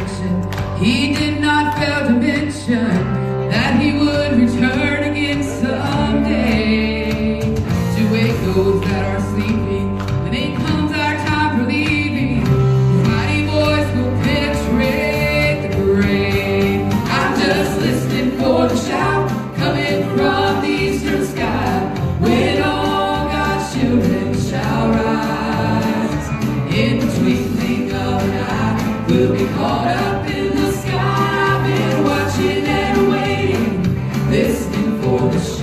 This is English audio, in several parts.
affliction. He did not fail to mention that he would return again someday to wake those that are sleeping. When it comes our time for leaving, his mighty voice will penetrate the grave. I'm just listening for the shout coming from the eastern sky, when all God's children shall rise. In the twinkling of an eye, we'll be caught up in the sky. I've been watching and waiting, listening for the shout.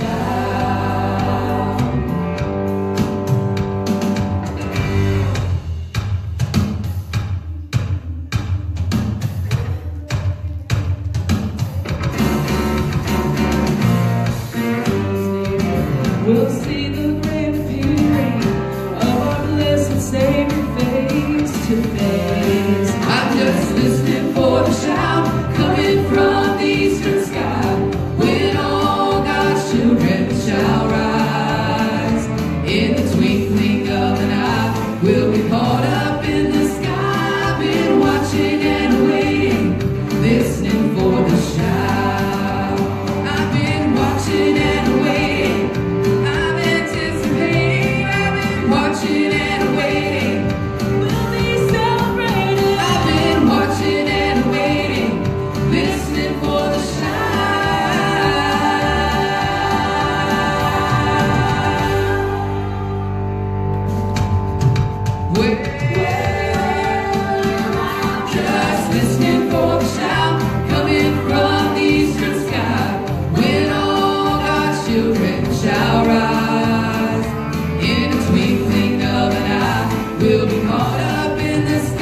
We'll see the great appearing of our blessed Savior face to face. I'm just listening for the shout coming from the eastern sky, when all God's children shall rise. In the twinkling of an eye, we'll be caught up in the sky. I've been watching and waiting, listening for the shout. I've been watching and waiting, I'm anticipating. I've been watching and waiting, we'll be celebrating. I've been watching and waiting, listening for the shout. Just listening for the shout coming from the eastern sky, when all God's children shall rise. In a twinkling of an eye, we'll be caught up in the sky.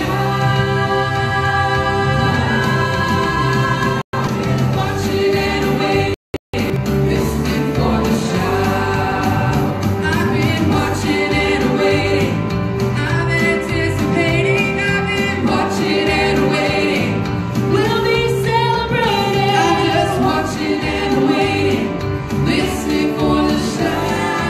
I've been watching and waiting, listening for the shout. I've been watching and waiting, I'm anticipating. I've been watching and waiting, we'll be celebrating. I'm just watching and waiting, listening for the shout.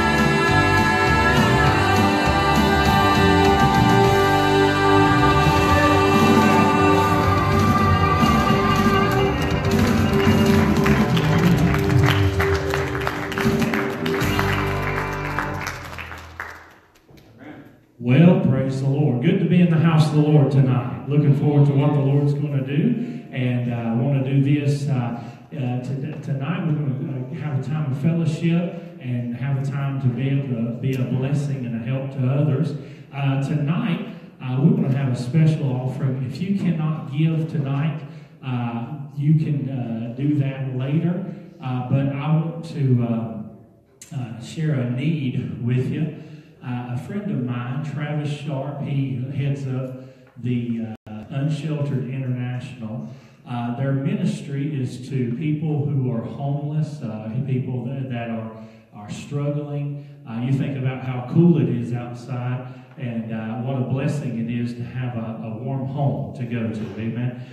Well, praise the Lord. Good to be in the house of the Lord tonight. Looking forward to what the Lord's going to do. And I want to do this tonight. We're going to have a time of fellowship and have a time to be able to be a blessing and a help to others. Tonight, we're going to have a special offering. If you cannot give tonight, you can do that later. But I want to share a need with you. A friend of mine, Travis Sharp, he heads up the Unsheltered International. Their ministry is to people who are homeless, people that are struggling. You think about how cool it is outside, and what a blessing it is to have a warm home to go to. Amen.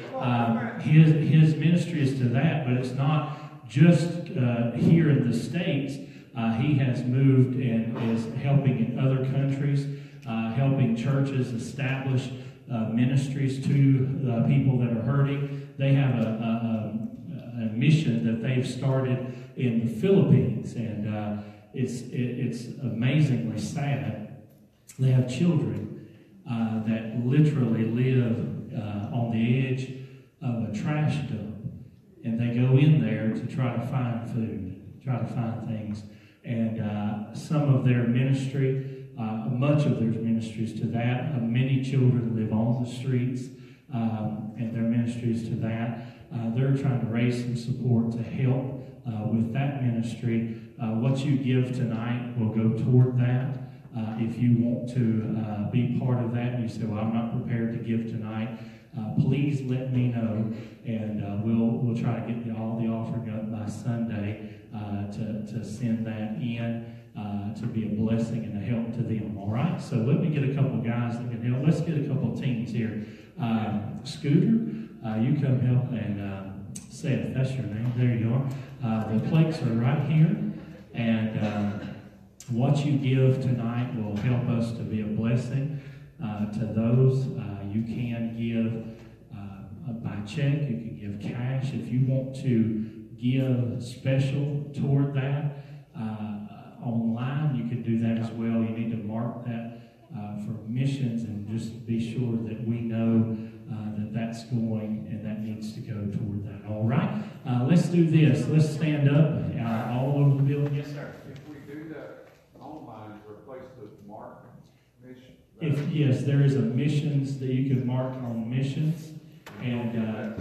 His ministry is to that, but it's not just here in the States. He has moved and is helping in other countries, helping churches establish ministries to people that are hurting. They have a mission that they've started in the Philippines, and it's amazingly sad. They have children that literally live on the edge of a trash dump, and they go in there to try to find food, try to find things. And some of their ministry, much of their ministries to that. Many children live on the streets, and their ministries to that. They're trying to raise some support to help with that ministry. What you give tonight will go toward that. If you want to be part of that, and you say, well, I'm not prepared to give tonight, please let me know, and we'll try to get all the offering up by Sunday to send that in to be a blessing and a help to them. All right, so let me get a couple guys that can help. Let's get a couple teams here. Scooter, you come help, and Seth, that's your name. There you are. The plates are right here, and what you give tonight will help us to be a blessing to those. You can give by check. You can give cash. If you want to give special toward that online, you can do that as well. You need to mark that for missions and just be sure that we know that that's going and that needs to go toward that. All right? Let's do this. Let's stand up all over the building. Yes, sir. If we do that online, replace the mark mission. Yes, there is a missions that you can mark on missions. And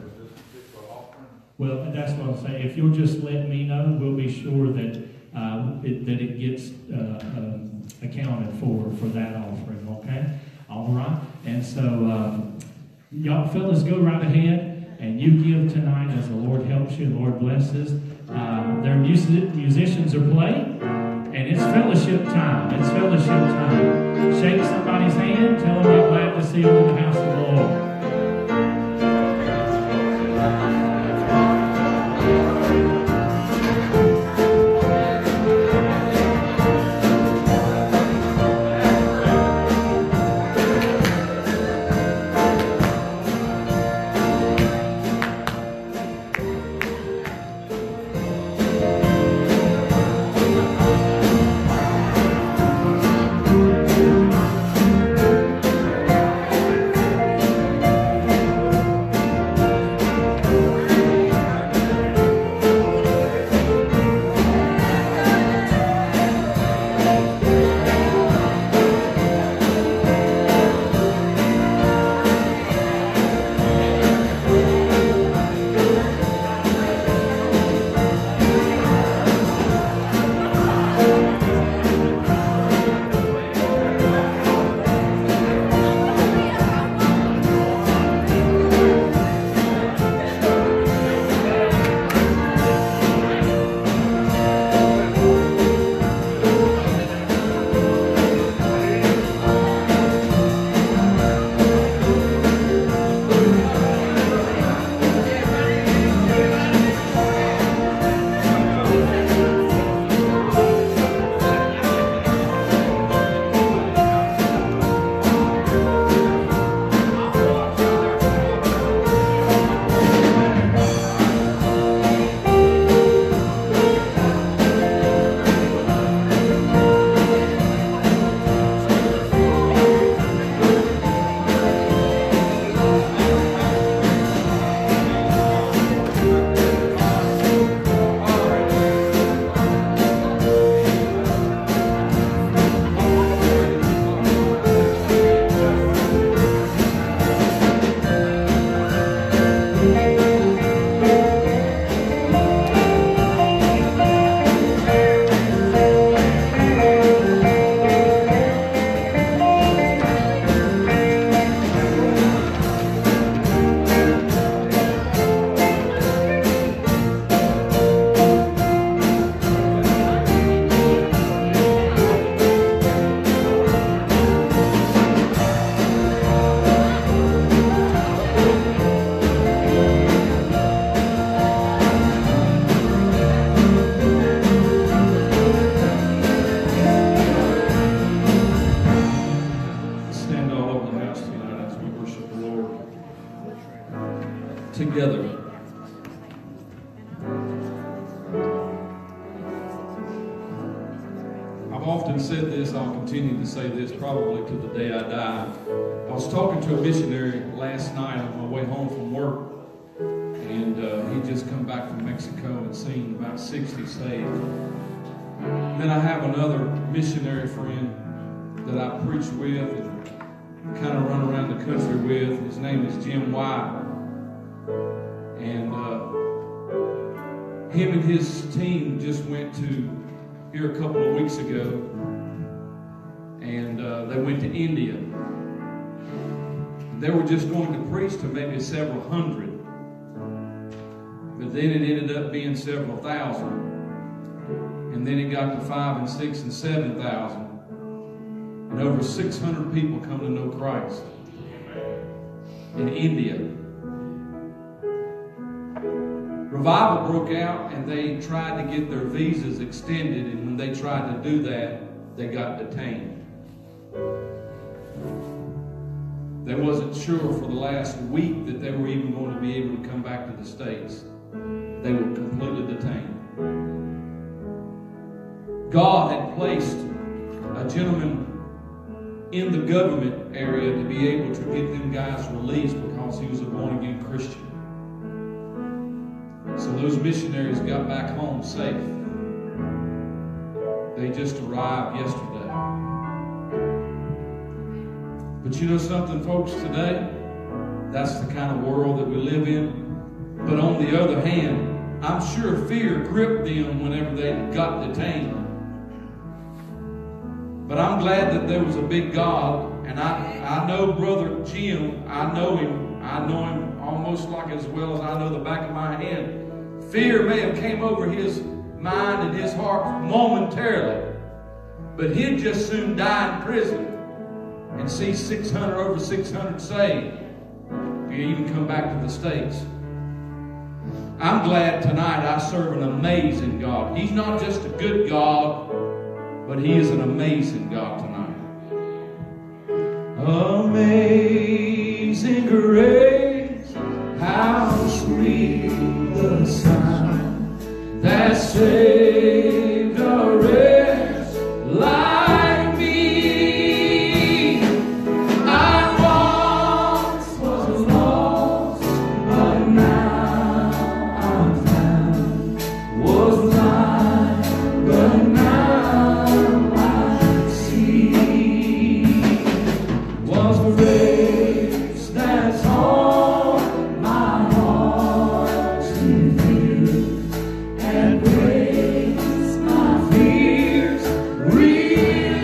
well, that's what I'm saying. If you'll just let me know, we'll be sure that it gets accounted for that offering. Okay, all right. And so, y'all fellas, go right ahead and you give tonight as the Lord helps you. The Lord blesses. Their musicians are playing, and it's fellowship time. It's fellowship time. Shake somebody's hand. Tell them you're glad to see them in the house of the Lord. together. I've often said this, I'll continue to say this probably to the day I die. I was talking to a missionary last night on my way home from work, and he just come back from Mexico and seen about 60 saved. And then I have another missionary friend that I preach with and kind of run around the country with. His name is Jim White. And him and his team just went to here a couple of weeks ago, and they went to India. They were just going to preach to maybe several hundred, but then it ended up being several thousand, and then it got to 5,000 and 6,000 and 7,000, and over 600 people come to know Christ in India. Revival broke out, and they tried to get their visas extended, and when they tried to do that, they got detained. They wasn't sure for the last week that they were even going to be able to come back to the States. They were completely detained. God had placed a gentleman in the government area to be able to get them guys released because he was a born-again Christian. So those missionaries got back home safe. They just arrived yesterday. But you know something, folks, today, that's the kind of world that we live in. But on the other hand, I'm sure fear gripped them whenever they got detained. But I'm glad that there was a big God, and I know Brother Jim. I know him almost like as well as I know the back of my hand. Fear may have came over his mind and his heart momentarily, but he'd just soon die in prison and see over 600 saved if you even come back to the States. I'm glad tonight I serve an amazing God. He's not just a good God, but He is an amazing God tonight. Amazing grace, how sweet the sound that saved a wretch like me. I once was lost, but now I'm found. Was blind, but now I see. Was grace that taught my heart to fear, and grace my fears relieve.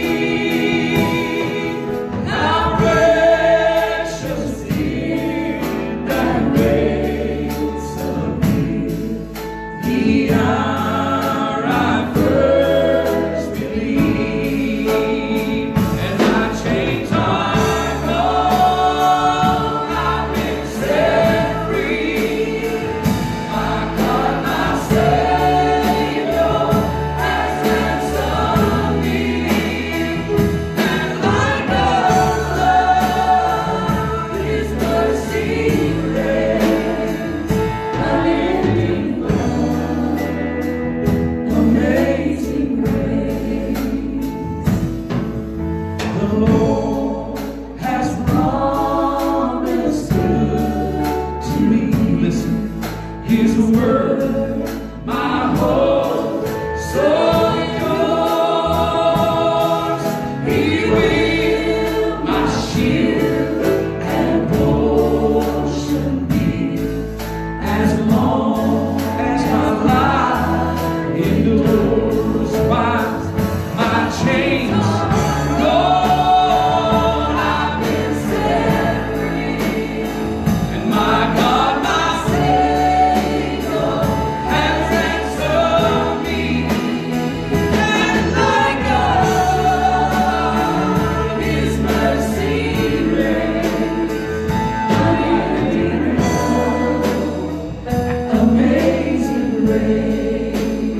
How precious did that grace appear the hour I first believed, and my chains are gone. I've been set free. My God, my Savior, has ransomed me, and like a flood, His mercy reigns, unending love, amazing grace. The Lord has promised good to me. Listen, His word, my hope, so yours. He will my shield and portion be, as long as my life endures. My chains gone, I've been set free, and my God, my Savior, has ransomed me, and like God, His mercy reigns, unending love, amazing grace.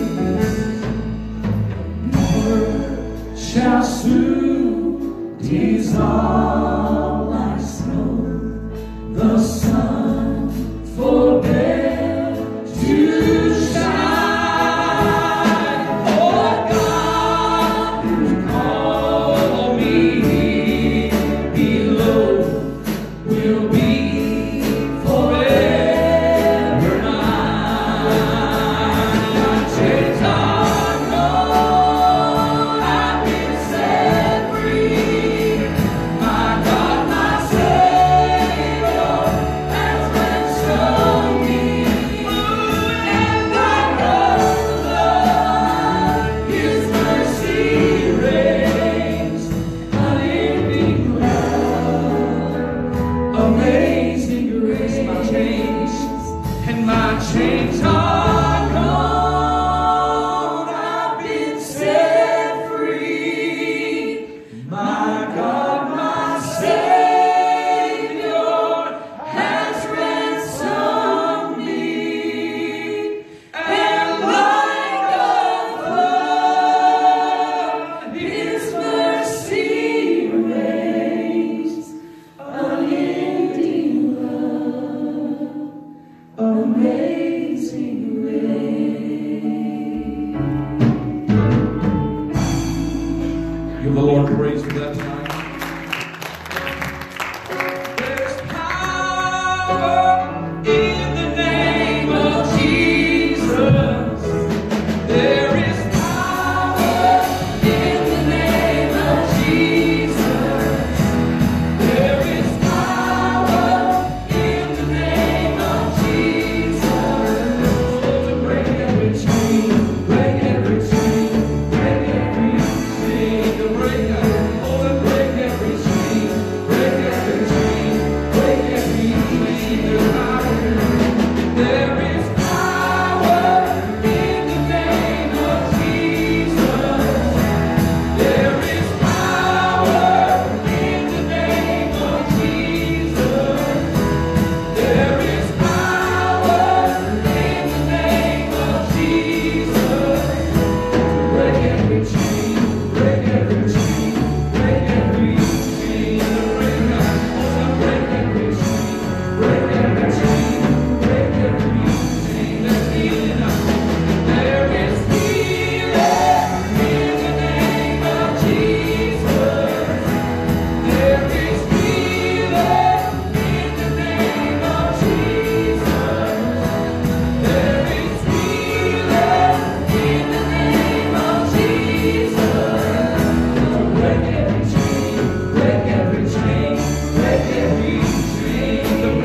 Word shall soon dissolve like snow, the sun forget to shine. Oh God, who called me here below, will be forever mine. My chains are gone, I've been set free. My God, Give the Lord praise for that tonight. There's power in the name of Jesus. There is power in the name of Jesus. There is power in the name of Jesus. To break every chain, break every chain, break every chain, to break every chain, break every chain, break every chain. There is power in the name of Jesus. There is power in the name of Jesus. There is power in the name of Jesus. Break every chain, break every chain, break every chain. Break every chain, break every chain, break every chain. There's healing. There is healing in the name of Jesus. There is healing in the name of Jesus. There is healing in the name of Jesus. To break every chain, break every chain, break every chain.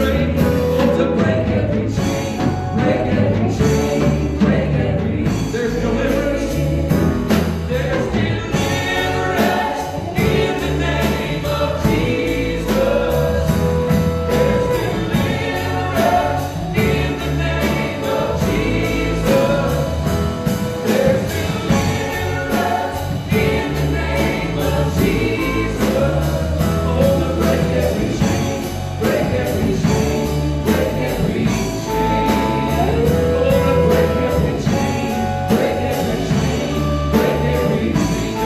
To break every chain, break every chain, break every. There's deliverance. There's deliverance in the name of Jesus. There's deliverance in the name of Jesus. There's deliverance in the name of Jesus. Oh, to break every chain, break every chain, break every chain. Oh, to break every chain, break every chain, break every chain.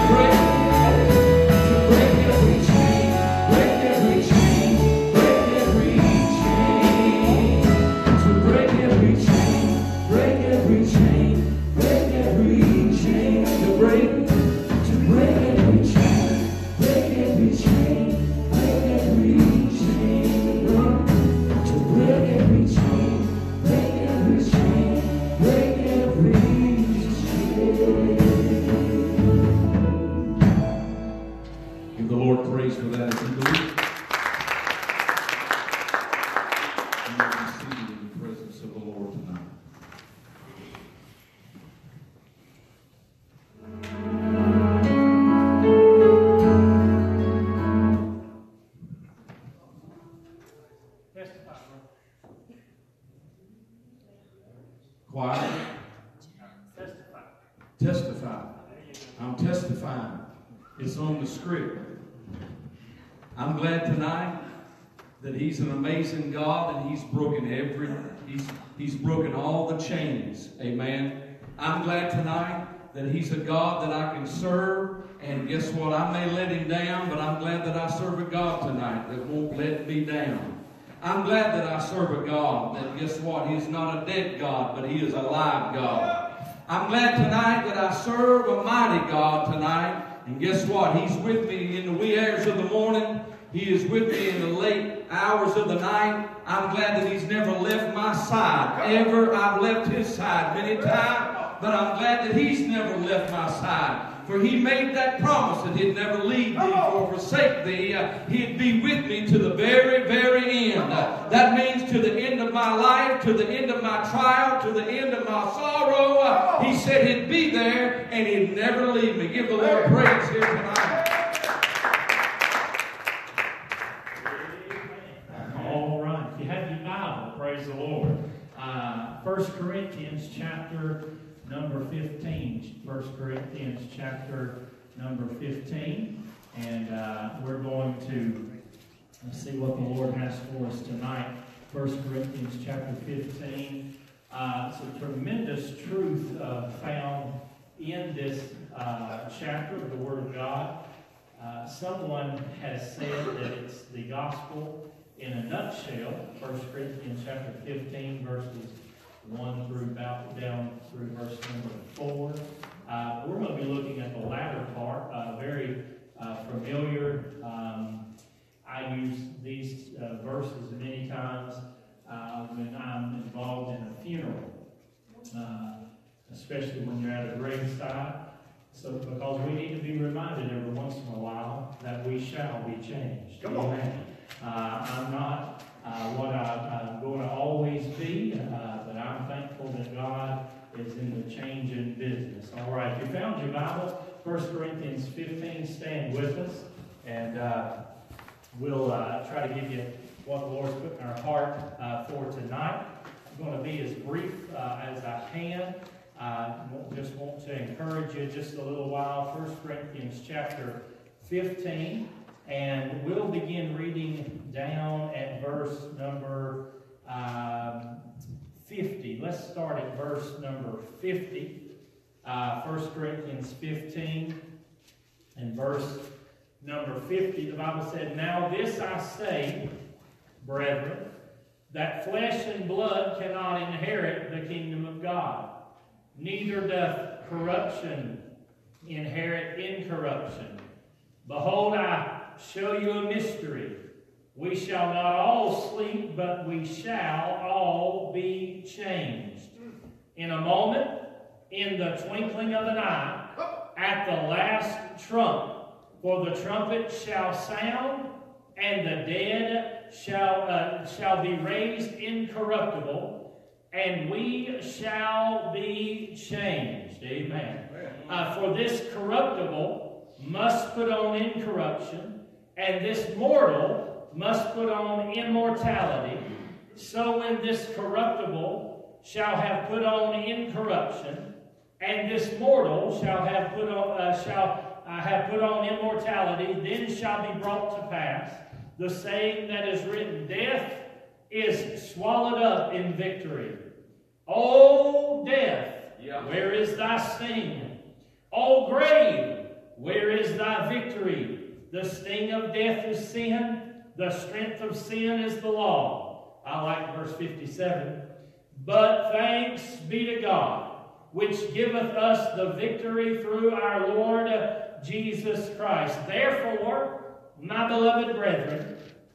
To break every chain, break every chain, break every chain. To break every chain, break every chain, break every chain. To break every chain, break every chain, break every chain. To break every chain, break every chain, break every chain. Give the Lord praise for that as you believe. You may be seated in the presence of the Lord tonight. Testify, bro. Quiet. Testify. Testify. I'm testifying. It's on the script. I'm glad tonight that He's an amazing God and He's broken He's broken all the chains. Amen. I'm glad tonight that He's a God that I can serve, and guess what? I may let Him down, but I'm glad that I serve a God tonight that won't let me down. I'm glad that I serve a God that, guess what? He is not a dead God, but He is a live God. I'm glad tonight that I serve a mighty God tonight. And guess what? He's with me in the wee hours of the morning. He is with me in the late hours of the night. I'm glad that He's never left my side. Ever, I've left His side many times, but I'm glad that He's never left my side. For He made that promise that He'd never leave thee or forsake thee. He'd be with me to the very, very end. That means to the end of my life, to the end of my trial, to the end of my sorrow. He said He'd be there and He'd never leave me. Give the Lord praise here tonight. All right. If you have your Bible, praise the Lord. 1 Corinthians chapter number 15. 1 Corinthians chapter number 15. And we're going to see what the Lord has for us tonight. 1 Corinthians chapter 15. It's a tremendous truth found in this chapter of the Word of God. Someone has said that it's the gospel in a nutshell. 1 Corinthians chapter 15, verses 1 through about down through verse number 4. We're going to be looking at the latter part, very familiar. I use these verses many times when I'm involved in a funeral, especially when you're at a graveside. So, because we need to be reminded every once in a while that we shall be changed. Come on. Amen. I'm not what I'm going to always be, but I'm thankful that God is in the changing business. All right, if you found your Bible, 1 Corinthians 15, stand with us, and we'll try to give you what the Lord's put in our heart for tonight. I'm going to be as brief as I can. Just want to encourage you just a little while. 1 Corinthians chapter 15, and we'll begin reading down at verse number 50. Let's start at verse number 50. 1 Corinthians 15 and verse number 50. The Bible said, "Now this I say, brethren, that flesh and blood cannot inherit the kingdom of God, neither doth corruption inherit incorruption. Behold, I show you a mystery. We shall not all sleep, but we shall all be changed. In a moment, in the twinkling of an eye, at the last trump. For the trumpet shall sound, and the dead shall be raised incorruptible, and we shall be changed." Amen. For this corruptible must put on incorruption, and this mortal must put on immortality. So when this corruptible shall have put on incorruption, and this mortal shall have put on immortality, then shall be brought to pass the saying that is written, "Death is swallowed up in victory. O death, where is thy sting? O grave, where is thy victory? The sting of death is sin. The strength of sin is the law." I like verse 57. "But thanks be to God, which giveth us the victory through our Lord Jesus Christ. Therefore, my beloved brethren,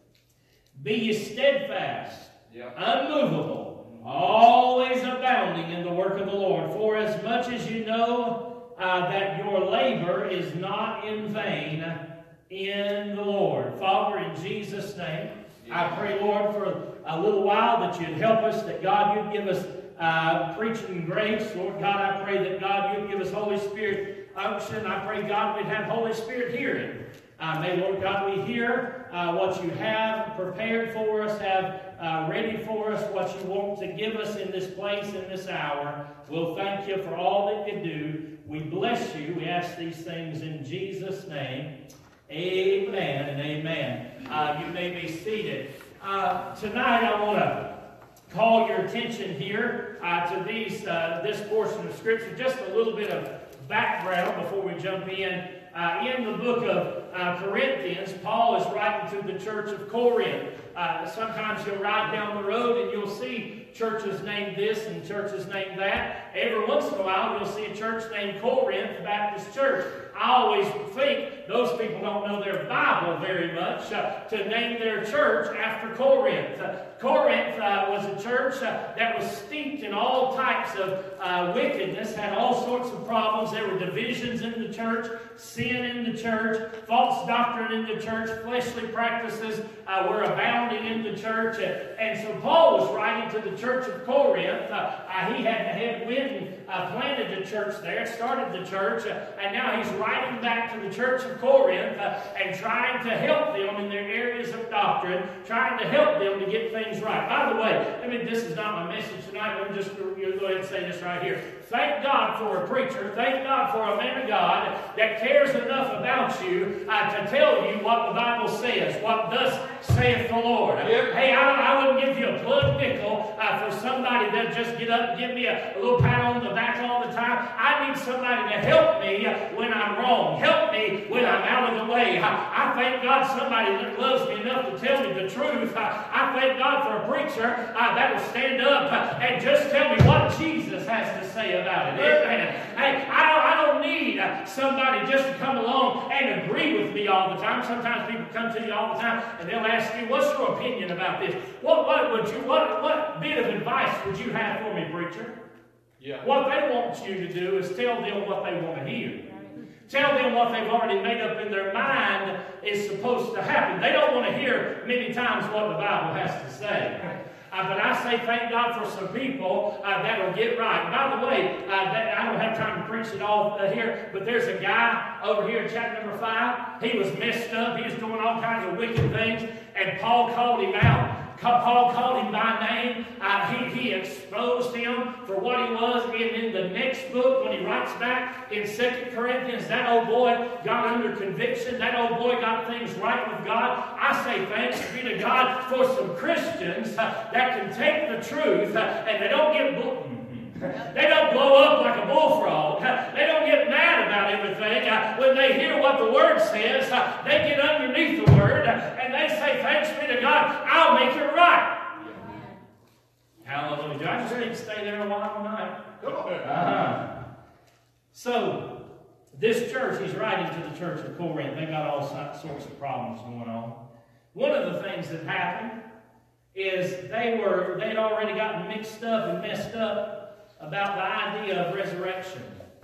be ye steadfast, unmovable, always abounding in the work of the Lord. For as much as you know that your labor is not in vain in the Lord." Father, in Jesus' name, I pray, Lord, for a little while that you'd help us, that God, you'd give us preaching grace. Lord God, I pray that God, you'd give us Holy Spirit unction. I pray, God, we'd have Holy Spirit hearing. May, Lord God, we hear what you have prepared for us, have ready for us, what you want to give us in this place, in this hour. We'll thank you for all that you do. We bless you. We ask these things in Jesus' name. Amen and amen. You may be seated. Tonight I want to call your attention here to this portion of Scripture. Just a little bit of background before we jump in. In the book of Corinthians, Paul is writing to the church of Corinth. Sometimes you'll ride down the road and you'll see churches named this and churches named that. Every once in a while you'll see a church named Corinth Baptist Church. I always think those people don't know their Bible very much to name their church after Corinth. Corinth was a church that was steeped in all types of wickedness, had all sorts of problems. There were divisions in the church, sin in the church, false doctrine in the church, fleshly practices were abounding in the church. And so Paul was writing to the church of Corinth. He had went and planted a church there, started the church, and now he's writing back to the church of Corinth and trying to help them in their areas of doctrine, trying to help them to get things right. By the way, this is not my message tonight. Let me just go ahead and say this right here. Thank God for a preacher. Thank God for a man of God that cares enough about you to tell you what what the Bible says, what thus saith the Lord. Hey, I wouldn't give you a plug nickel for somebody that just get up and give me a little pat on the back all the time. I need somebody to help me when I'm wrong, help me when I'm out of the way. I thank God somebody that loves me enough to tell me the truth. I thank God for a preacher that will stand up and just tell me what Jesus has to say about it. Amen. Hey, I don't need somebody just to come along and agree with me all the time. Sometimes people come to you all the time and they'll ask you, what's your opinion about this? What bit of advice would you have for me, preacher? Yeah. What they want you to do is tell them what they want to hear. Tell them what they've already made up in their mind is supposed to happen. They don't want to hear many times what the Bible has to say. But I say thank God for some people that will get right. By the way, I don't have time to preach it all here, but there's a guy over here in chapter number 5. He was messed up. He was doing all kinds of wicked things, and Paul called him out. Paul called him by name. He exposed him for what he was. And in the next book, when he writes back in 2 Corinthians, that old boy got under conviction. That old boy got things right with God. I say thanks be to God for some Christians that can take the truth and they don't blow up like a bullfrog. They don't get mad about everything. When they hear what the Word says, they get underneath the Word and they say, thanks be to God, I'll make it right. Hallelujah. I just need to stay there a while tonight. Come on. So, this church, he's writing to the church of Corinth. They got all sorts of problems going on. One of the things that happened is they'd already gotten mixed up and messed up about the idea of resurrection,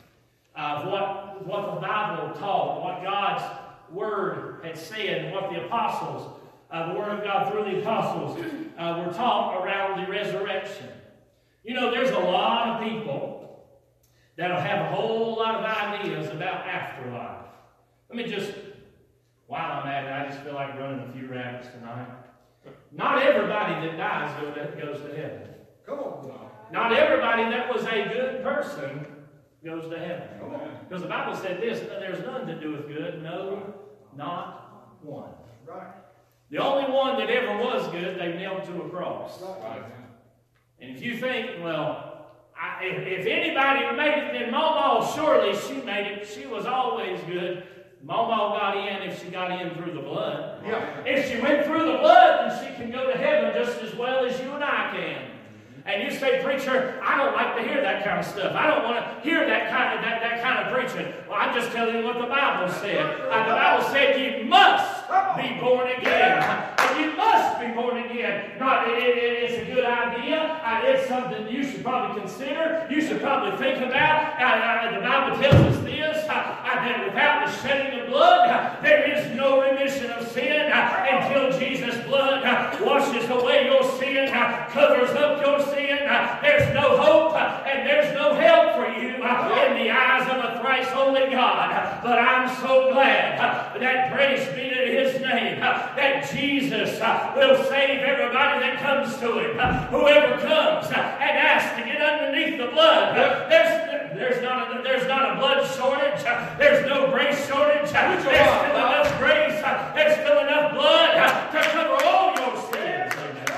of what the Bible taught, what God's Word had said, what the apostles, the Word of God through the apostles were taught around the resurrection. You know, there's a lot of people that'll have a whole lot of ideas about afterlife. Let me just, while I'm at it, I just feel like running a few rabbits tonight. Not everybody that dies goes to heaven. Come on. Not everybody that was a good person goes to heaven. Because the Bible said this, there's none that doeth good, no, not one. Right. The only one that ever was good, they nailed to a cross. Right. And if you think, well, if anybody made it, then Mama, surely she made it. She was always good. Mama got in if she got in through the blood. Yeah. If she went through the blood, then she can go to heaven just as well as you and I can. And you say, preacher, I don't like to hear that kind of stuff. I don't want to hear that kind of preaching. Well, I'm just telling you what the Bible said. The Bible said you must be born again. You must be born again. It's a good idea. It's something you should probably consider. You should probably think about. The Bible tells us this, that without the shedding of blood, there is no remission of sin until Jesus' blood washes away your sin, covers up your sin. There's no hope and there's no help for you in the eyes of a thrice holy God. But I'm so glad that, praise be to His name, that Jesus will save everybody that comes to Him. Whoever comes and asks to get underneath the blood, there's not a blood shortage. There's no grace shortage. There's still enough grace. There's still enough blood to cover all your sins.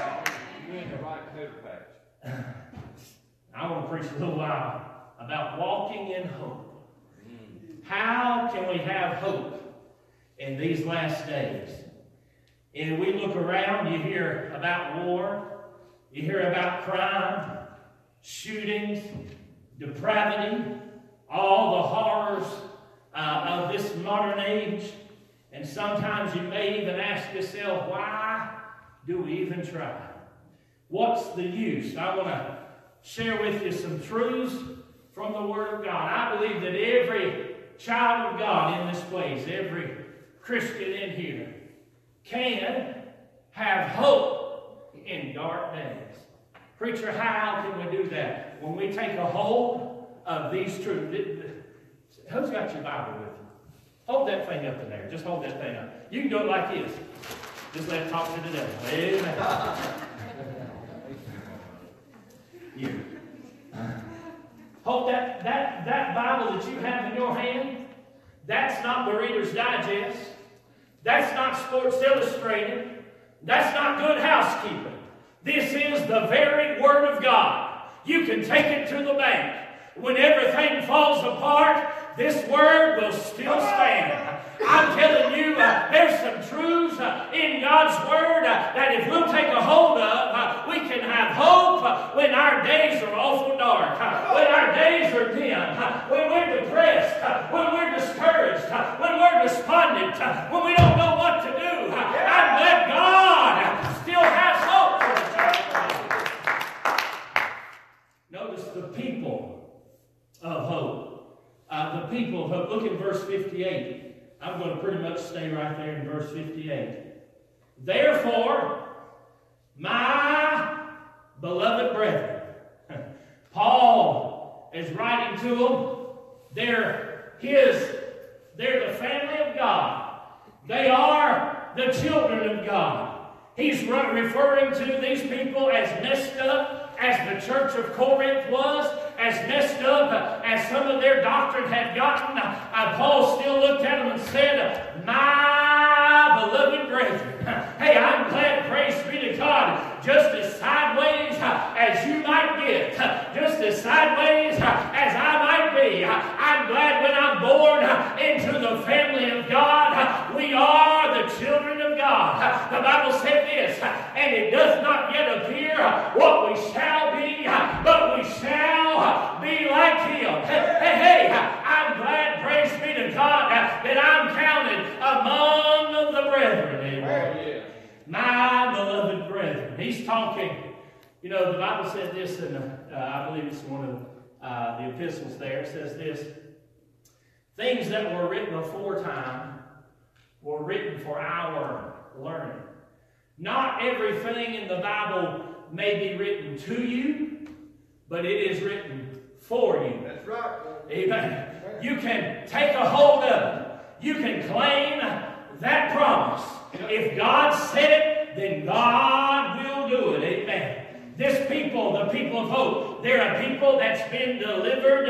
I want to preach a little while about walking in hope. How can we have hope in these last days? And we look around, you hear about war, you hear about crime, shootings, depravity, all the horrors of this modern age. And sometimes you may even ask yourself, why do we even try? What's the use? I want to share with you some truths from the Word of God. I believe that every child of God in this place, every Christian in here, can have hope in dark days. Preacher, how can we do that? When we take a hold of these truths. Who's got your Bible with you? Hold that thing up in there. Just hold that thing up. You can do it like this. Just let it talk to the devil. Amen. You. Hold that Bible that you have in your hand. That's not the Reader's Digest. That's not Sports Illustrated. That's not Good Housekeeping. This is the very Word of God. You can take it to the bank. When everything falls apart, this Word will still stand. I'm telling you, there's some truths in God's Word that if we'll take a hold of, we can have hope when our days are awful dark, when our days are dim, when we're depressed, when we're discouraged, when we're despondent, when we don't know what to do. I'm glad God still has hope for the church. Notice the people of hope. The people of hope. Look at verse 58. I'm going to pretty much stay right there in verse 58. Therefore, my beloved brethren. Paul is writing to them. They're the family of God. They are the children of God. He's referring to these people as messed up as the church of Corinth was, as messed up as some of their doctrine had gotten. Paul still looked at them and said, my beloved brethren. Hey, I'm glad, praise be to God, just as sideways as you might get, just as sideways as I might be, I'm glad when I'm born into the family of God, we are the children of God. The Bible said this, and it does not yet appear what we shall be, but we shall be like Him. Hey, I'm glad, praise be to God, that I'm counted among the brethren. Amen. My beloved brethren. He's talking, you know, the Bible said this in, I believe it's one of the epistles there. It says this, things that were written aforetime were written for our learning. Not everything in the Bible may be written to you, but it is written for you. That's right. Amen. You can take a hold of it. You can claim that promise. If God said it, then God will do it. Amen. This people, the people of hope, they're a people that's been delivered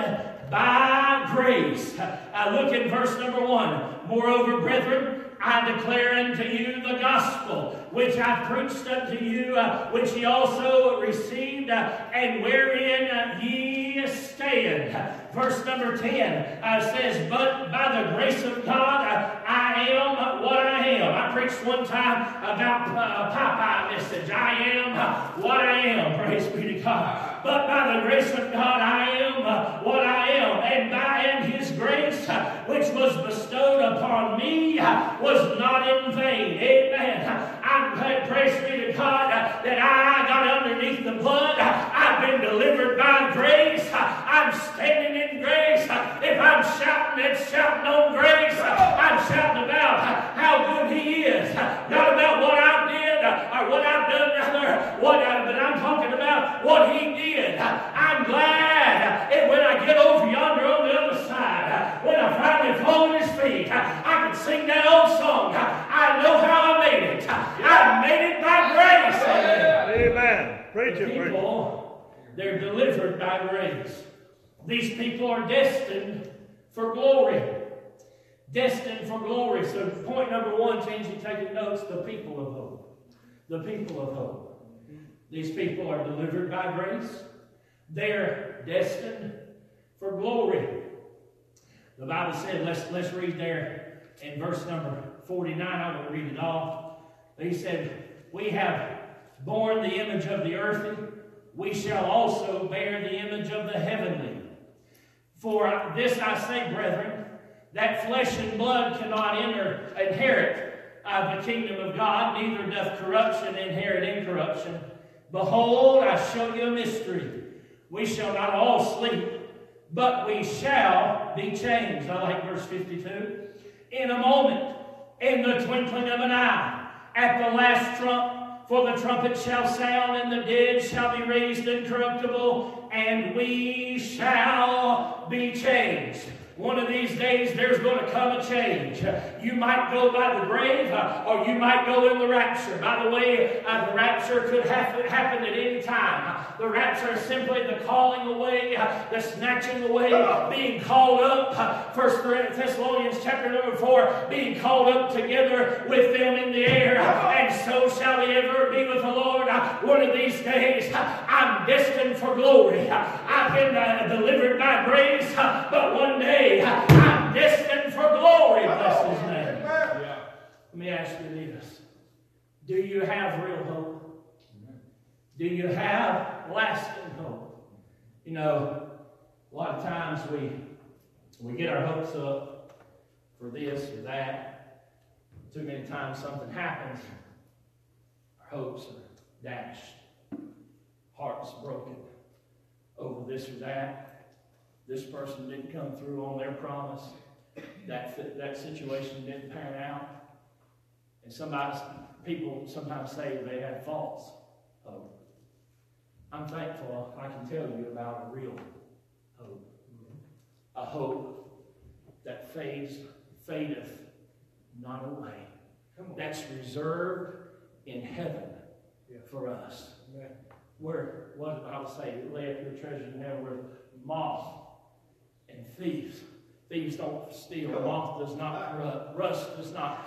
by grace. Look in verse number 1. Moreover, brethren, I declare unto you the gospel, which I preached unto you, which ye also received, and wherein ye stand. Verse number 10 says, but by the grace of God, I am what I am. I preached one time about a Popeye message. I am what I am. Praise be to God. But by the grace of God, I am what I am. And His grace, which was bestowed upon me, was not in vain. Amen. I'm glad, praise be to God, that I got underneath the blood. I've been delivered by grace. I'm standing in grace. If I'm shouting, it's shouting on grace. I'm shouting about how good He is. Not about what I did or what I've done, but I'm talking about what He did. I'm glad when I get over yonder on the other side, when I finally fall at His feet, I can sing that old song. I know how I made it. I made it by grace. Amen. Preach it, preach it. They're delivered by grace. These people are destined for glory. Destined for glory. So point number 1, change you taking notes, the people of hope. The people of hope. These people are delivered by grace. They're destined for glory. The Bible said, let's read there in verse number 49. I'm going to read it off. He said, we have borne the image of the earthly, we shall also bear the image of the heavenly. For this I say, brethren, that flesh and blood cannot inherit the kingdom of God, neither doth corruption inherit incorruption. Behold, I show you a mystery. We shall not all sleep, but we shall be changed. I like verse 52. In a moment, in the twinkling of an eye, at the last trump, for the trumpet shall sound, and the dead shall be raised incorruptible, and we shall be changed. One of these days, there's going to come a change. You might go by the grave, or you might go in the rapture. By the way, the rapture could happen at any time. The rapture is simply the calling away, the snatching away, being called up. 1 Thessalonians chapter number 4, being called up together with them in the air. And so shall we ever be with the Lord. One of these days, I'm destined for glory. I've been delivered by grace, but one day, I'm destined for glory. Bless His name. Let me ask you this. Do you have real hope? Do you have lasting hope? You know, a lot of times we get our hopes up for this or that. Too many times something happens, our hopes are dashed, hearts broken over this or that. This person didn't come through on their promise. That situation didn't pan out. And people sometimes say they had false hope. I'm thankful I can tell you about a real hope. A hope that fadeth not away. That's reserved in heaven for us. Where, what I would say, lay up your treasures in heaven, where moth and thieves don't steal, moth does not corrupt, rust does not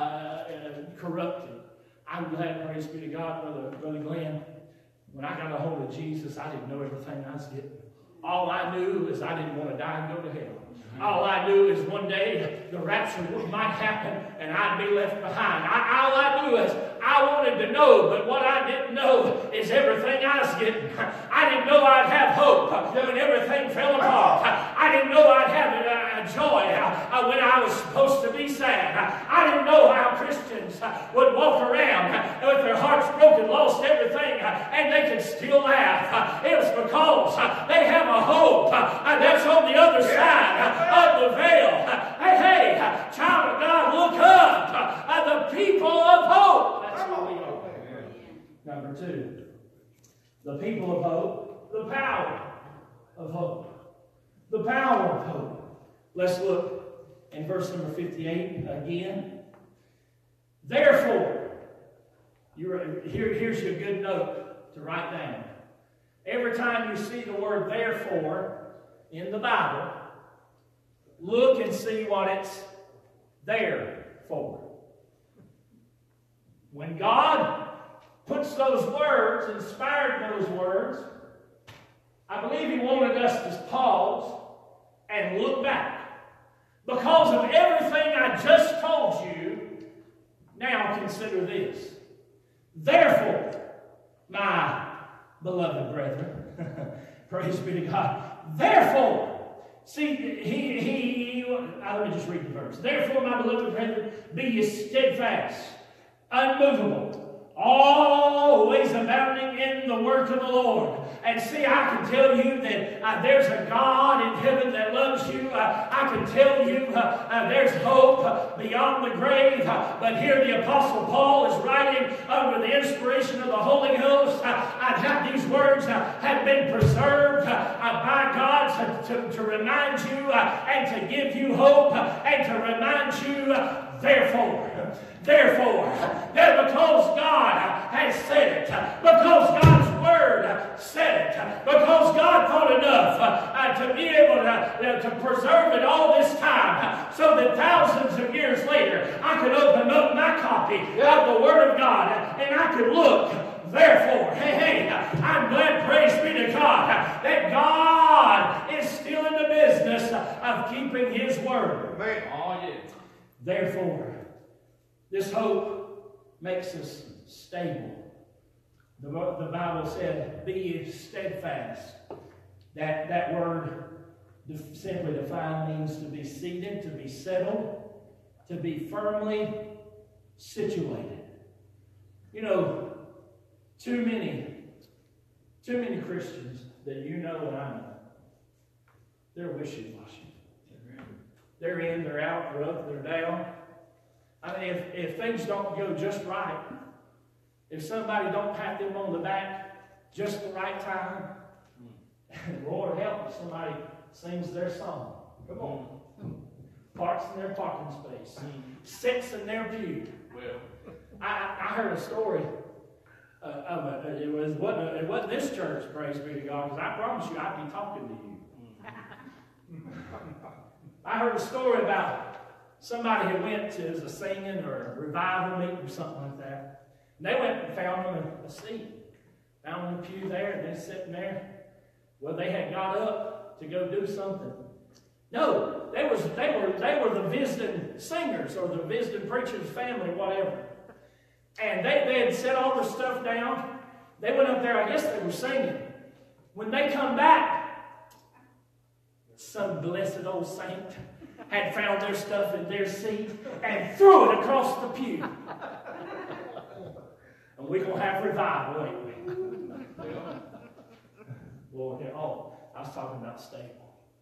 corrupt it. I'm glad, praise be to God, Brother Glenn, when I got a hold of Jesus, I didn't know everything I was getting. All I knew is I didn't want to die and go to hell. All I knew is one day the rapture might happen and I'd be left behind. All I knew is I wanted to know, but what I didn't know is everything I was getting. I didn't know I'd have hope when everything fell apart. I didn't know I'd have joy when I was supposed to be sad. I didn't know how Christians would walk around with their hearts broken, lost everything, and they could still laugh. It was because they have a hope that's on the other side of the veil. Hey, child of God, look up. The people of hope. That's what we are. Number 2, the people of hope, the power of hope. The power of hope. Let's look in verse number 58 again. Therefore, here's your good note to write down. Every time you see the word therefore in the Bible, look and see what it's there for. When God puts those words, inspired those words, I believe He wanted us to pause and look back. Because of everything I just told you, now consider this. Therefore, my beloved brethren, praise be to God. Therefore, see, let me just read the verse. Therefore, my beloved brethren, be ye steadfast, unmovable, always abounding in the work of the Lord. And see, I can tell you that there's a God in heaven that loves you. I can tell you there's hope beyond the grave. But here the Apostle Paul is writing under the inspiration of the Holy Ghost. These words have been preserved by God to remind you and to give you hope and to remind you, therefore, because God has said it, because God's Word said it, because God thought enough to be able to preserve it all this time, so that thousands of years later I could open up my copy of the Word of God and I could look. Therefore, I'm glad, praise be to God, that God is still in the business of keeping His Word. Amen. Oh, yeah. Therefore, this hope makes us stable. The Bible said, be steadfast. That word simply defined means to be seated, to be settled, to be firmly situated. You know, too many Christians that you know and I know, they're wishy-washy. They're in, they're out, they're up, they're down. I mean, if things don't go just right, if somebody don't pat them on the back just the right time, Lord help, somebody sings their song. Come on. Parks in their parking space. Sits in their pew. Well, I heard a story. It wasn't this church, praise be to God, because I promise you I'd be talking to you. I heard a story about somebody who went to a singing or a revival meeting or something like that. And they went and found them a seat. Found them in the pew there, and they're sitting there. Well, they had got up to go do something. No, they were the visiting singers or the visiting preacher's family, whatever. And they had set all their stuff down. They went up there, I guess they were singing. When they come back, some blessed old saint had found their stuff in their seat and threw it across the pew. And we're going to have revival, ain't we? Lord, I was talking about stable.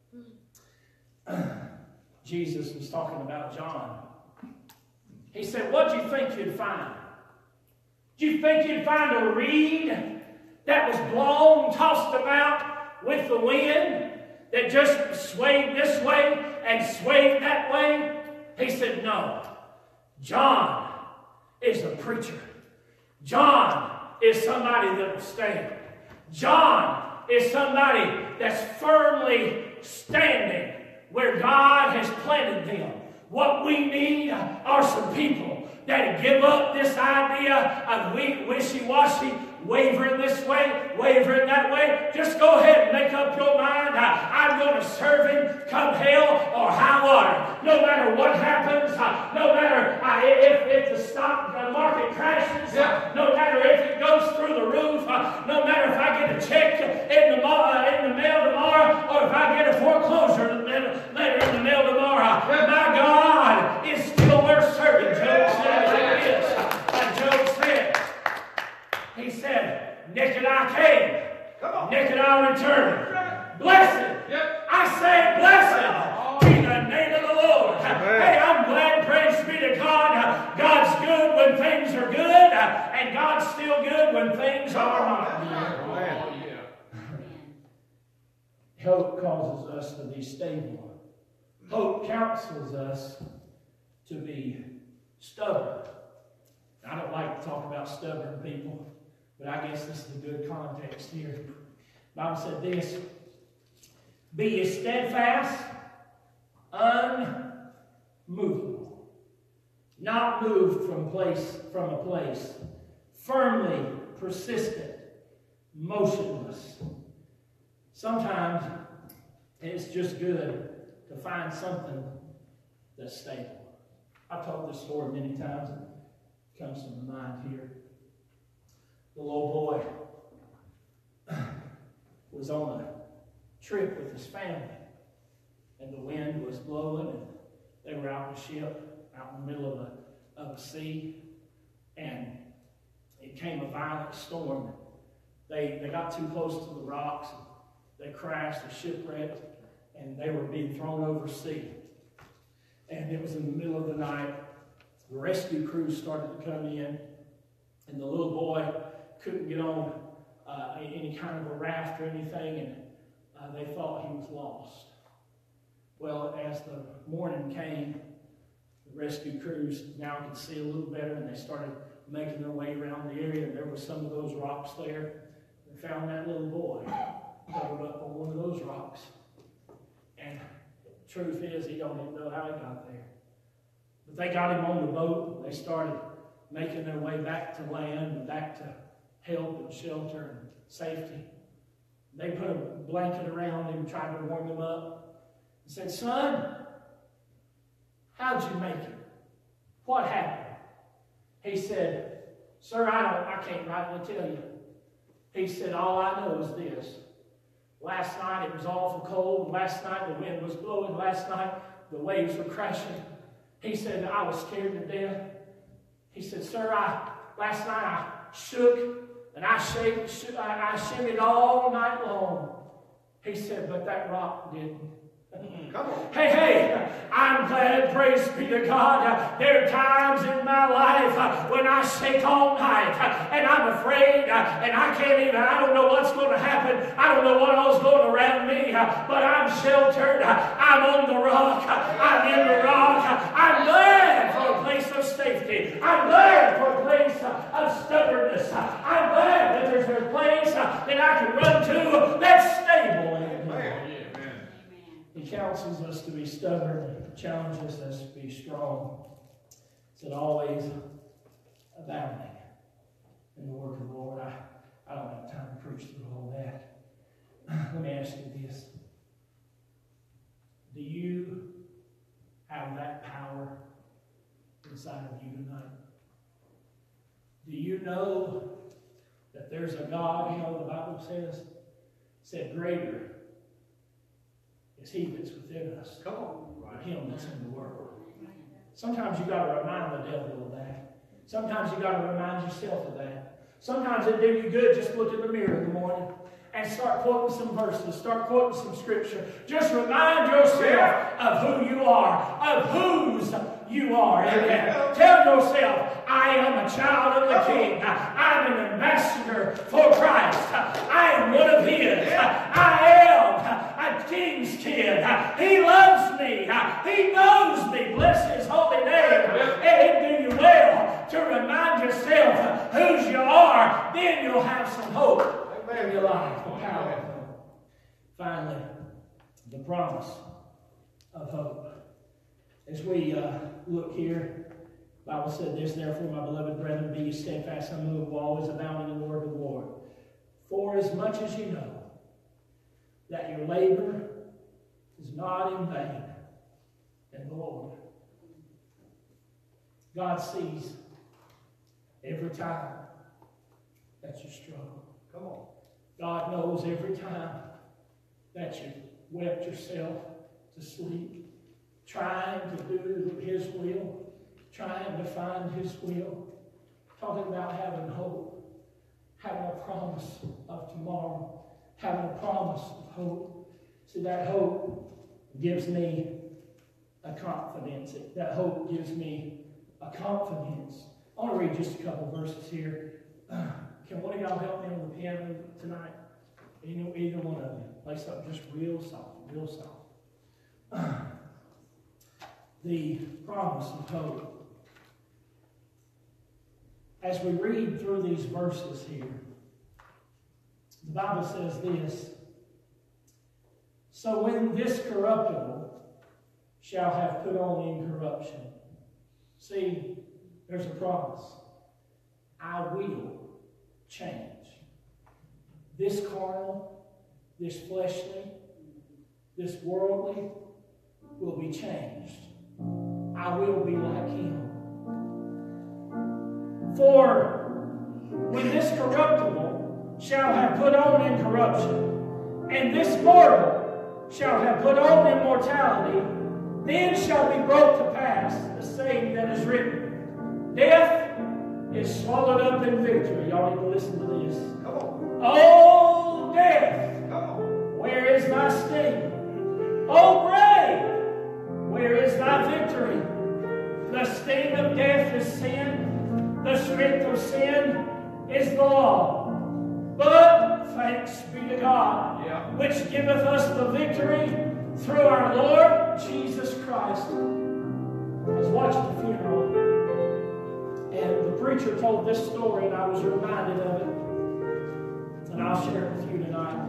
Jesus was talking about John. He said, what do you think you'd find? Do you think you'd find a reed that was blown, tossed about with the wind, that just swayed this way and swayed that way? He said, no. John is a preacher. John is somebody that will stand. John is somebody that's firmly standing where God has planted them. What we need are some people that give up this idea of wishy-washy, wavering this way, wavering that way. Just go ahead and make up your mind. I'm going to serve Him come hell or high water. No matter what happens, no matter if the stock market crashes, no matter if it goes through the roof, no matter if I get a check in the mail tomorrow, or if I get a foreclosure letter in the mail tomorrow, my God is still worth serving. Job said it is. Like Job said, he said, naked I came, naked I'll return. Blessed, I say blessed be the name of the Lord. Hey, I'm glad, praise be to God. God's good when things are good, and God's still good when things are not good. Hope causes us to be stable. Hope counsels us to be stubborn. I don't like to talk about stubborn people, but I guess this is a good context here. The Bible said this, be ye steadfast, unmovable, not moved from a place, firmly persistent, motionless. Sometimes it's just good to find something that's stable. I've told this story many times. It comes to my mind here. The little boy was on a trip with his family, and the wind was blowing, and they were out in a ship, out in the middle of a sea, and it came a violent storm. They got too close to the rocks, and they crashed, they shipwrecked, and they were being thrown over sea. And it was in the middle of the night. The rescue crews started to come in, and the little boy couldn't get on any kind of a raft or anything, and they thought he was lost. Well, as the morning came, the rescue crews now could see a little better, and they started making their way around the area, and there were some of those rocks there. They found that little boy covered up on one of those rocks. And the truth is, he don't even know how he got there. But they got him on the boat, and they started making their way back to land and back to help and shelter and safety. They put a blanket around him, tried to warm him up, and said, son, how'd you make it? What happened? He said, sir, I can't rightly tell you. He said, all I know is this. Last night it was awful cold. Last night the wind was blowing. Last night the waves were crashing. He said, I was scared to death. He said, sir, last night I shook and I shimmied all night long. He said, but that rock didn't. Come on. Hey, I'm glad, praise be to God. There are times in my life when I shake all night and I'm afraid and I don't know what's going to happen. I don't know what all's going around me, but I'm sheltered. I'm on the rock. I'm in the rock. I'm glad for a place of safety. I'm glad for a place of stubbornness. I'm glad that there's a place that I can run to that's stable. Amen. He counsels us to be stubborn, challenges us to be strong. It's always abounding in the work of the Lord. I don't have time to preach through all that. Let me ask you this. Do you have that power inside of you tonight? Do you know that there's a God? You know the Bible said greater is He that's within us. Come on. Than him that's in the world. Sometimes you've got to remind the devil of that. Sometimes you've got to remind yourself of that. Sometimes it do you good just look in the mirror in the morning and start quoting some verses, start quoting some scripture. Just remind yourself of who you are, of whose you are. Amen. Tell yourself, I am a child of the King. I'm an ambassador for Christ. I am one of His. I am a King's kid. He loves me. He knows me. Bless His holy name. And it do you well to remind yourself whose you are. Then you'll have some hope in your life. Finally, the promise of hope. As we look here, the Bible said this, therefore, my beloved brethren, be ye steadfast, unmovable, always abounding in the work of the Lord. For as much as you know that your labor is not in vain in the Lord. God sees every time that you struggle. Come on. God knows every time that you wept yourself to sleep, trying to do His will, trying to find His will, talking about having hope, having a promise of tomorrow, having a promise of hope. See, that hope gives me a confidence. That hope gives me a confidence. I want to read just a couple verses here. Can one of y'all help me on the piano tonight? Either one of you. Play something just real soft, real soft. The promise of hope. As we read through these verses here, the Bible says this, so when this corruptible shall have put on incorruption. See, there's a promise. I will change. This carnal, this fleshly, this worldly will be changed. I will be like Him. For when this corruptible shall have put on incorruption, and this mortal shall have put on immortality, then shall be brought to pass the saying that is written, death is swallowed up in victory. Y'all need to listen to this. Come on. Oh, death, come on. Where is thy sting? Oh, grave, where is thy victory? The sting of death is sin. The strength of sin is the law. But thanks be to God, which giveth us the victory through our Lord Jesus Christ. I was watching the funeral, and the preacher told this story, and I was reminded of it. And I'll share it with you tonight.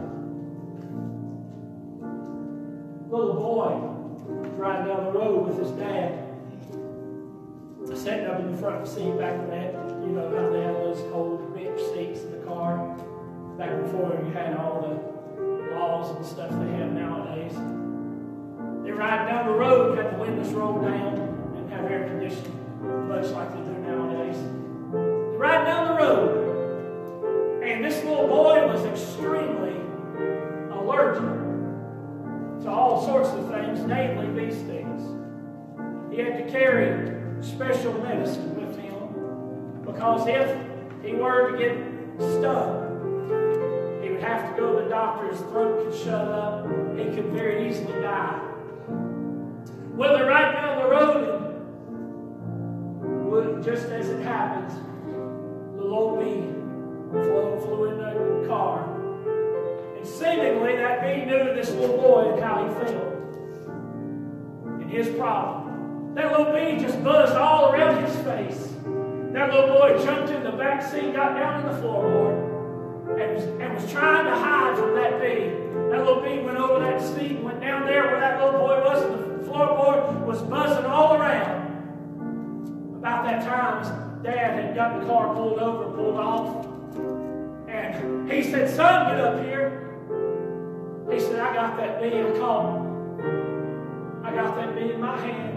Little boy riding down the road with his dad, sitting up in the front seat back when they had, you know how they had those old bench seats in the car. Back before you had all the laws and stuff they have nowadays. They're riding down the road, had the windows rolled down, and have air conditioning, much like they do nowadays. They're riding down the road, and this little boy was extremely allergic to all sorts of things, namely bee stings. He had to carry special medicine with him because if he were to get stung, he would have to go to the doctor, his throat could shut up, he could very easily die. Well, they're right down the road, and just as it happens, little old bee flew in the car. And seemingly that bee knew this little boy and how he felt and his problem. That little bee just buzzed all around his face. That little boy jumped in the back seat, got down in the floorboard, and was trying to hide from that bee. That little bee went over that seat and went down there where that little boy was, and the floorboard was buzzing all around. About that time, his dad had got the car pulled over, pulled off, and he said, "Son, get up here." He said, "I got that bee." I called him. "I got that bee in my hand."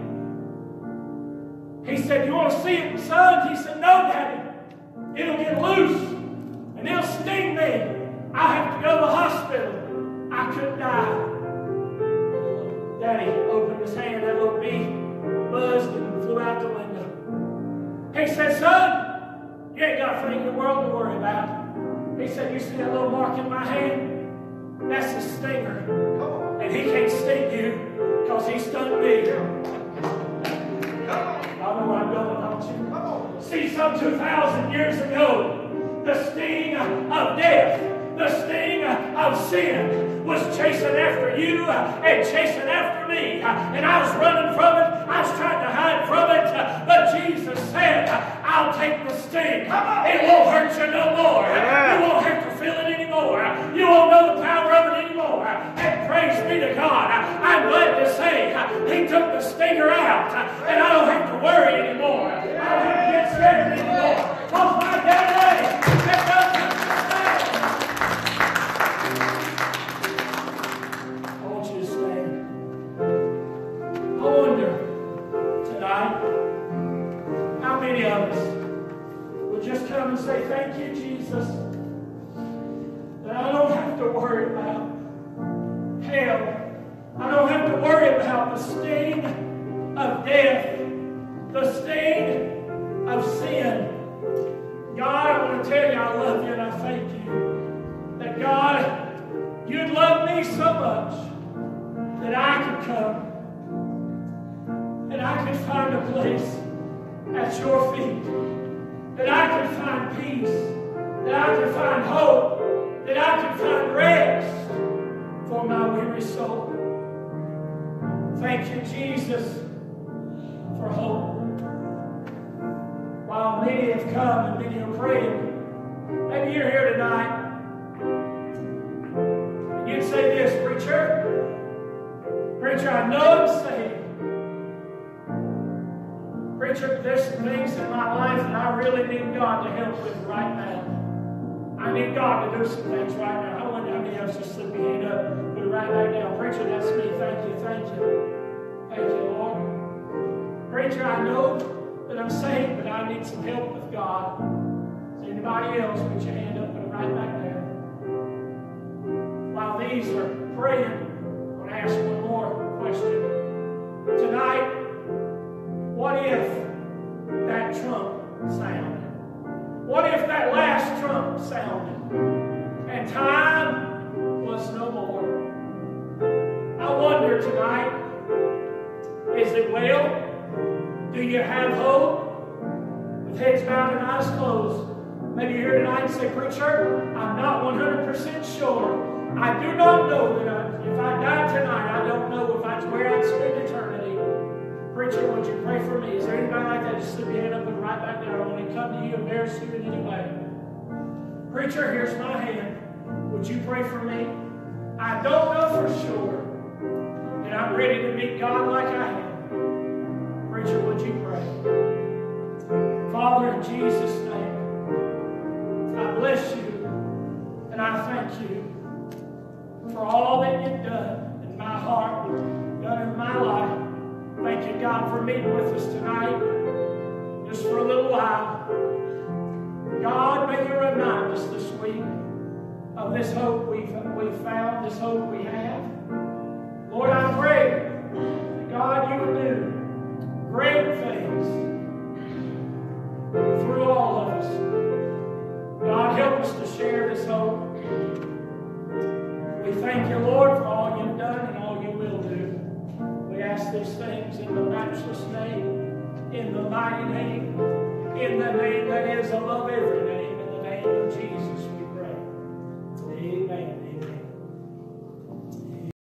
He said, "You want to see it, son?" He said, "No, Daddy. It'll get loose, and it'll sting me. I have to go to the hospital. I could die." Daddy opened his hand. That little bee buzzed and flew out the window. He said, "Son, you ain't got a thing in the world to worry about." He said, "You see that little mark in my hand? That's a stinger. And he can't sting you because he stung me." I know where I'm going, don't you? See, some 2,000 years ago, the sting of death, the sting of sin was chasing after you and chasing after me. And I was running from it. I was trying to hide from it. But Jesus said, "I'll take the sting. It won't hurt you no more. You won't have to feel it anymore. You won't know the power of it anymore." And praise be to God. I'm glad to say He took the stinger out. And I don't have to worry anymore. I don't have to get scared anymore. Because my daddy has done I want you to stand. I wonder tonight how many of us will just come and say, "Thank you, Jesus, that I don't have to worry about hell. I don't have to worry about the sting of death, the sting of sin." God, I want to tell you I love you and I thank you that, God, you'd love me so much that I could come and I could find a place at your feet, that I could find peace, that I could find hope, that I could find rest for my weary soul. Thank you, Jesus, for hope. While many have come and many are praying, maybe you're here tonight and you'd say this, "Preacher, I know I'm saved. Preacher, there's some things in my life that I really need God to help with right now. I need God to do some things right now." I wonder how many of us just slip your hand up, put it right back down. "Preacher, that's me. Thank you, thank you. Thank you, Lord. Preacher, I know that I'm saved, but I need some help with God." Is anybody else? Put your hand up, put it right back down. While these are praying, I'm going to ask one more question. Tonight, what if that trump sounded? What if that last trump sounded and time was no more? I wonder tonight, is it well? Do you have hope? With heads bowed and eyes closed, maybe you're here tonight and say, "Preacher, I'm not 100% sure. I do not know that if I die tonight, I don't know if that's where I'd spend eternity. Preacher, would you pray for me?" Is there anybody like that? Just slip your hand up and right back there. I want to come to you, embarrass you in any way. "Preacher, here's my hand. Would you pray for me? I don't know for sure that I'm ready to meet God like I am. Preacher, would you pray?" Father, in Jesus' name, I bless you and I thank you for all that you've done in my heart, done in my life. Thank you, God, for meeting with us tonight, just for a little while. God, may you remind us this week of this hope we've found, this hope we have. Lord, I pray that, God, you would do great things through all of us. God, help us to share this hope. We thank you, Lord, for all you've done and all you will do. We ask these things in the matchless name, in the mighty name name that is above every